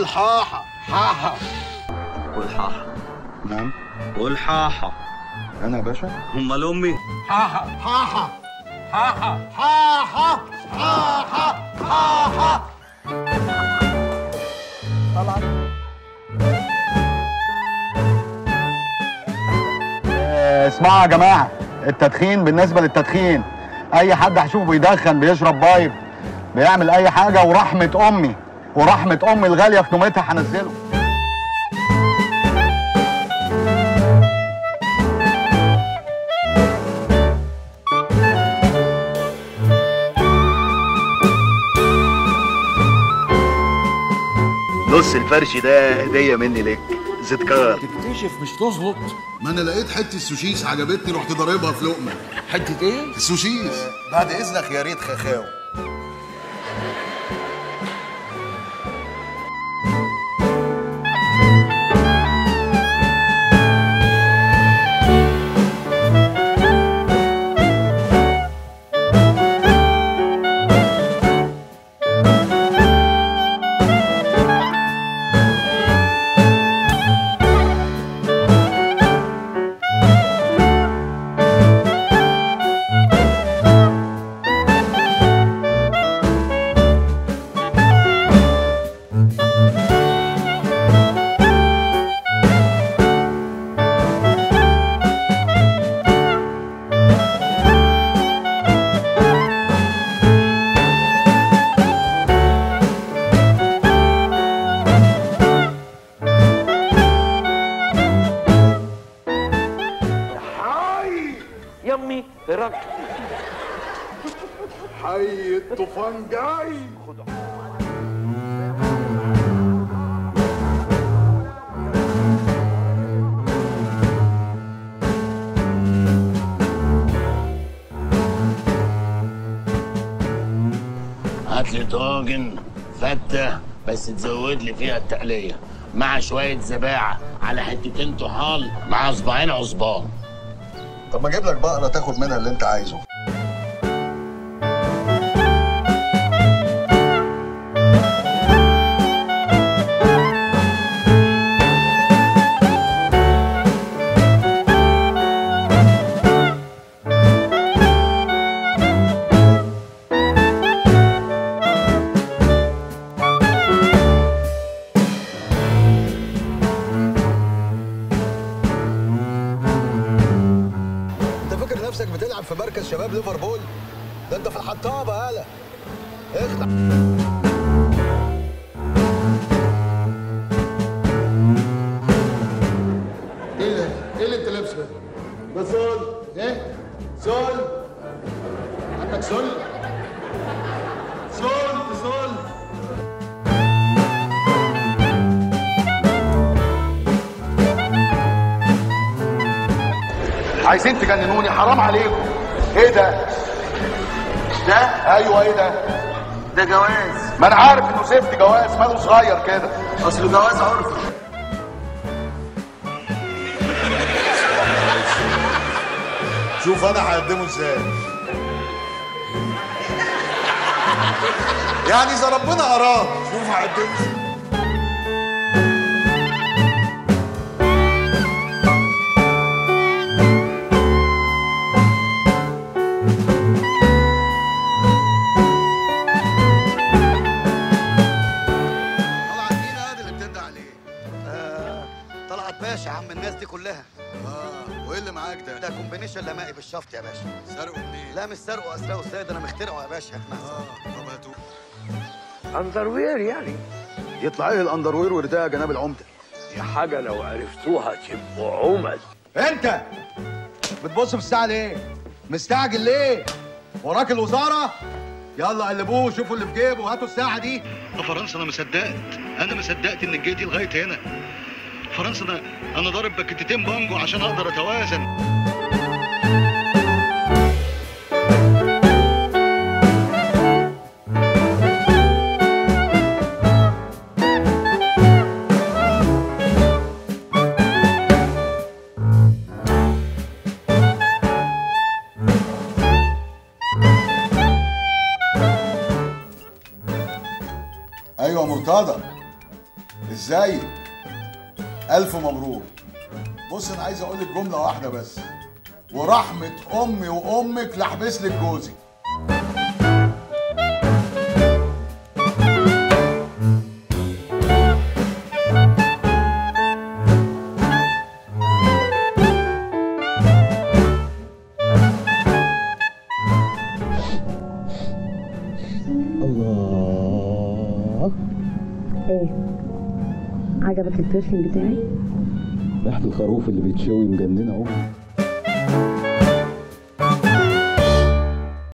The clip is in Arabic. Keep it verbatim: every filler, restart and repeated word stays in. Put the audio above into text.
قول حاحة حاحة. قول حاحة. نعم. قول حاحة. أنا يا باشا؟ أمال أمي؟ حاحة حاحة حاحة حاحة حاحة حاحة. طلعت. اسمعوا يا جماعة، التدخين بالنسبة للتدخين، أي حد هشوفه بيدخن بيشرب بايب بيعمل أي حاجة، ورحمة أمي ورحمة أمي الغالية في نومتها هنزله. نص الفرش ده هدية مني لك، زكريا. تكتشف مش تظبط. ما انا لقيت حته سوشيس عجبتني رحت ضاربها في لقمه. حتة ايه؟ السوشيس. بعد اذنك يا ريت خخاو. يمي رك حي الطوفان جاي. هات لي طاجن فته بس تزود لي فيها التقليه مع شويه زباعه على حتتين طحال مع صباعين عصبان. طب ما اجيب لك بقره تاخد منها اللي انت عايزه. بتلعب في مركز شباب ليفربول؟ ده انت في الحطابه. هلا اخلع. ايه ده؟ ايه اللي انت لابسه ده؟ ده سول. ايه؟ سول. عندك سل؟ سول سول. عايزين تجننوني، حرام عليكم. ايه ده؟ ده ايوه ايه ده؟ ده جواز. ما انا عارف انه زفت جواز، ماله صغير كده. اصله جواز عرفي. شوف انا هقدمه ازاي. يعني اذا ربنا اراد شوف هقدمه ازاي. باشا عم الناس دي كلها. اه وايه اللي معاك ده؟ ده كومبينيشن لمائي بالشفط يا باشا. سرقه منين؟ لا مش سرقه، اسرقه ازاي؟ ده انا مخترعه يا باشا. اه طب هاتوه. اندروير يعني. يطلع ايه الاندروير ورداء جناب العمده؟ يا حاجه لو عرفتوها تبقوا عمد. انت بتبص في الساعه ليه؟ مستعجل ليه؟ وراك الوزاره؟ يلا قلبوه شوفوا اللي في جيبه وهاتوا الساعه دي. يا فرنسا انا ما صدقت، انا ما صدقت انك جيتي لغايه هنا. فرنسا ده انا ضارب باكيتين بانجو عشان اقدر اتوازن. ايوه مرتضى. ازيك؟ الف مبروك. بص انا عايز اقول لك جمله واحده بس، ورحمه امي وامك لحبس لك جوزي. عجبك البرفيوم بتاعي؟ ريحة الخروف اللي بيتشوي مجننة اهو.